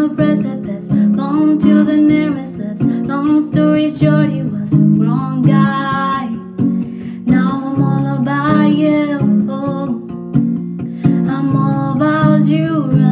a precipice, going to the nearest lips. Long story short, he was the wrong guy. Now I'm all about you. I'm all about you, right?